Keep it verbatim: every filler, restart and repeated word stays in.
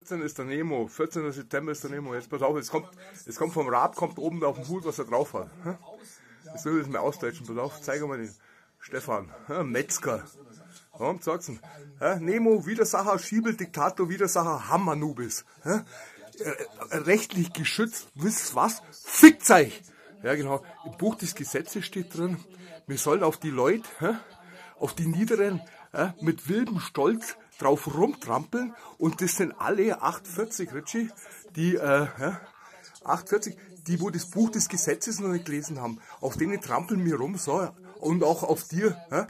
vierzehn ist der Nemo, vierzehnten September ist der Nemo. Jetzt pass auf, es kommt, es kommt vom Rad, kommt oben auf den Hut, was er drauf hat. Das will ich jetzt mal ausdeutschen. Pass auf, zeige mal den Stefan, Metzger. Ja, sag's ihm. Nemo, Widersacher, Schiebeldiktator, Widersacher, Hammer-Nubis. Rechtlich geschützt, wisst was? Fickt euch! Ja, genau. Im Buch des Gesetzes steht drin, wir sollen auf die Leute, auf die Niederen, mit wildem Stolz drauf rumtrampeln, und das sind alle achtundvierzig, Ritchie, die, äh, achtundvierzig, die, wo das Buch des Gesetzes noch nicht gelesen haben. Auf denen trampeln wir rum, so, und auch auf dir,